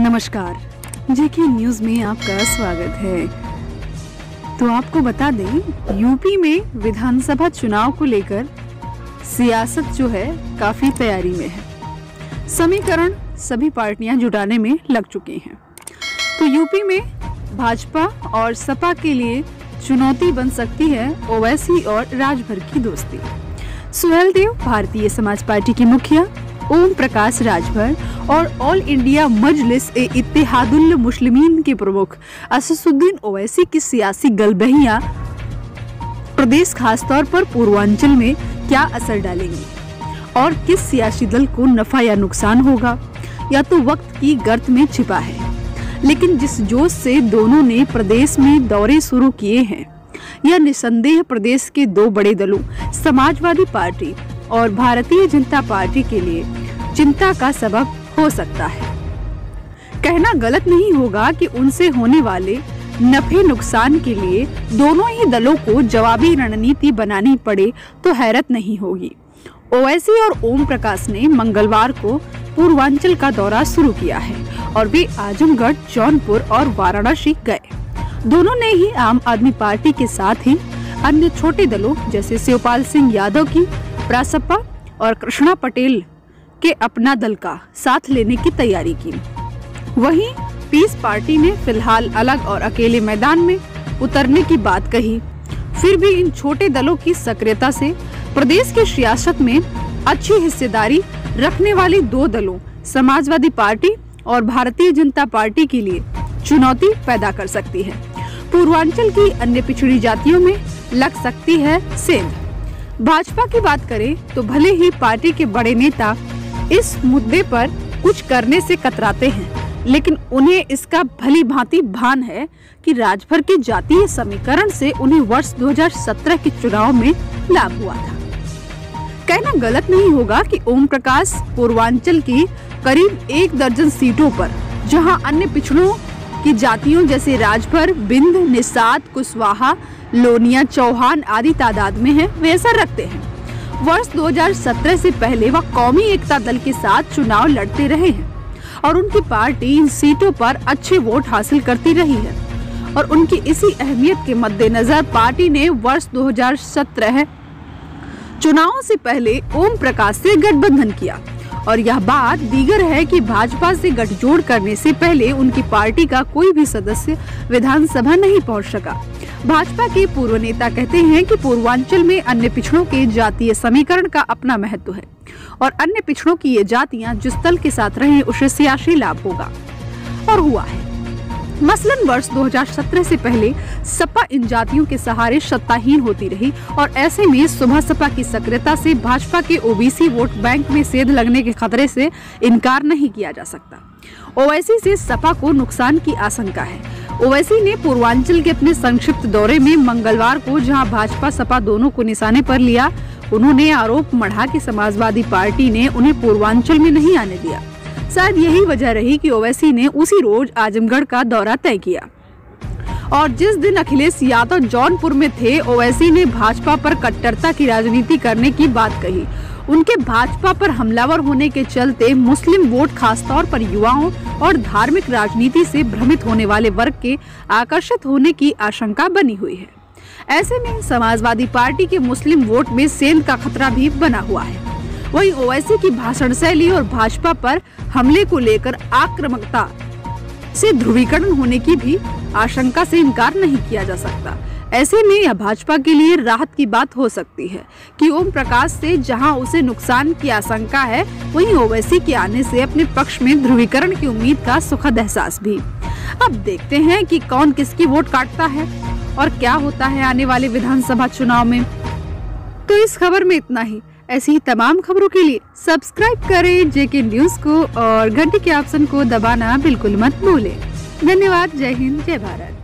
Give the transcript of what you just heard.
नमस्कार, जेके न्यूज में आपका स्वागत है। तो आपको बता दें, यूपी में विधानसभा चुनाव को लेकर सियासत जो है काफी तैयारी में है। समीकरण सभी पार्टियां जुटाने में लग चुकी हैं। तो यूपी में भाजपा और सपा के लिए चुनौती बन सकती है ओवैसी और राजभर की दोस्ती। सुहेलदेव भारतीय समाज पार्टी के मुखिया, ओम प्रकाश राजभर और ऑल इंडिया मजलिस ए इत्तेहादुल मुस्लिमीन के प्रमुख असदुद्दीन ओवैसी की सियासी गलबहियां प्रदेश खासतौर पर पूर्वांचल में क्या असर डालेंगी और किस सियासी दल को नफा या नुकसान होगा, या तो वक्त की गर्त में छिपा है। लेकिन जिस जोश से दोनों ने प्रदेश में दौरे शुरू किए हैं, यह निसंदेह प्रदेश के दो बड़े दलों समाजवादी पार्टी और भारतीय जनता पार्टी के लिए चिंता का सबब हो सकता है। कहना गलत नहीं होगा कि उनसे होने वाले नफे नुकसान के लिए दोनों ही दलों को जवाबी रणनीति बनानी पड़े तो हैरत नहीं होगी। ओवैसी और ओम प्रकाश ने मंगलवार को पूर्वांचल का दौरा शुरू किया है और वे आजमगढ़, जौनपुर और वाराणसी गए। दोनों ने ही आम आदमी पार्टी के साथ ही अन्य छोटे दलों जैसे शिवपाल सिंह यादव की रासपा और कृष्णा पटेल के अपना दल का साथ लेने की तैयारी की। वहीं पीस पार्टी ने फिलहाल अलग और अकेले मैदान में उतरने की बात कही। फिर भी इन छोटे दलों की सक्रियता से प्रदेश की सियासत में अच्छी हिस्सेदारी रखने वाली दो दलों समाजवादी पार्टी और भारतीय जनता पार्टी के लिए चुनौती पैदा कर सकती है। पूर्वांचल की अन्य पिछड़ी जातियों में लग सकती है सेंध। भाजपा की बात करें तो भले ही पार्टी के बड़े नेता इस मुद्दे पर कुछ करने से कतराते हैं, लेकिन उन्हें इसका भली भांति भान है कि राजभर के जातीय समीकरण से उन्हें वर्ष 2017 के चुनाव में लाभ हुआ था। कहना गलत नहीं होगा कि ओम प्रकाश पूर्वांचल की करीब 1 दर्जन सीटों पर, जहां अन्य पिछड़ों की जातियों जैसे राजभर, बिंद, निषाद, कुशवाहा, लोनिया, चौहान आदि तादाद में है, वे असर रखते हैं। वर्ष 2017 से पहले वह कौमी एकता दल के साथ चुनाव लड़ते रहे हैं और उनकी पार्टी इन सीटों पर अच्छे वोट हासिल करती रही है। और उनकी इसी अहमियत के मद्देनजर पार्टी ने वर्ष 2017 चुनाव से पहले ओम प्रकाश से गठबंधन किया। और यह बात दीगर है कि भाजपा से गठजोड़ करने से पहले उनकी पार्टी का कोई भी सदस्य विधानसभा नहीं पहुंच सका। भाजपा के पूर्व नेता कहते हैं कि पूर्वांचल में अन्य पिछड़ों के जातीय समीकरण का अपना महत्व है और अन्य पिछड़ों की ये जातियां जिस दल के साथ रहे उसे सियासी लाभ होगा, और हुआ है। मसलन वर्ष 2017 से पहले सपा इन जातियों के सहारे सत्ताहीन होती रही और ऐसे में सुबह सपा की सक्रियता से भाजपा के ओबीसी वोट बैंक में सेध लगने के खतरे से इनकार नहीं किया जा सकता। ओवैसी से सपा को नुकसान की आशंका है। ओवैसी ने पूर्वांचल के अपने संक्षिप्त दौरे में मंगलवार को, जहां भाजपा सपा दोनों को निशाने पर लिया, उन्होंने आरोप मढ़ा कि समाजवादी पार्टी ने उन्हें पूर्वांचल में नहीं आने दिया। शायद यही वजह रही कि ओवैसी ने उसी रोज आजमगढ़ का दौरा तय किया। और जिस दिन अखिलेश यादव जौनपुर में थे, ओवैसी ने भाजपा पर कट्टरता की राजनीति करने की बात कही। उनके भाजपा पर हमलावर होने के चलते मुस्लिम वोट, खासतौर पर युवाओं और धार्मिक राजनीति से भ्रमित होने वाले वर्ग के आकर्षित होने की आशंका बनी हुई है। ऐसे में समाजवादी पार्टी के मुस्लिम वोट में सेंध का खतरा भी बना हुआ है। वहीं ओवैसी की भाषण शैली और भाजपा पर हमले को लेकर आक्रामकता से ध्रुवीकरण होने की भी आशंका से इनकार नहीं किया जा सकता। ऐसे में यह भाजपा के लिए राहत की बात हो सकती है कि ओम प्रकाश से जहां उसे नुकसान की आशंका है, वहीं ओवैसी के आने से अपने पक्ष में ध्रुवीकरण की उम्मीद का सुखद एहसास भी। अब देखते हैं कि कौन किसकी वोट काटता है और क्या होता है आने वाले विधानसभा चुनाव में। तो इस खबर में इतना ही। ऐसी ही तमाम खबरों के लिए सब्सक्राइब करें जेके न्यूज को और घंटी के ऑप्शन को दबाना बिल्कुल मत भूलें। धन्यवाद। जय हिंद, जय भारत।